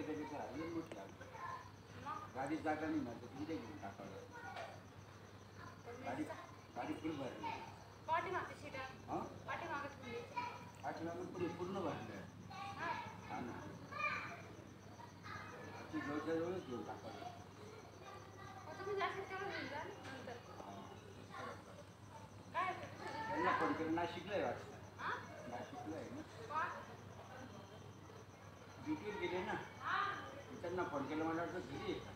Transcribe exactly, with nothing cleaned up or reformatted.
त्याच्यापेक्षा अजून मोठी लागली. गाडीत जागा नाही ना तर तिथे घेऊन टाकावं. गाडी गाडी फुल भरली. पाठीमागची सीट हां पाठीमागच फुल पाठीमागं पुढे पूर्ण भरलं. हा ना ती जवळच्या जवळच घेऊन टाकावं. तुम्ही जास्त तेवढं घेऊन जा नंतर. काय त्यांना फोन करून नाशिकला आहे वाटतं. नाशिकला आहे ना ड्युटीवर गेले ना त्यांना फोन केला मला वाटतं घरी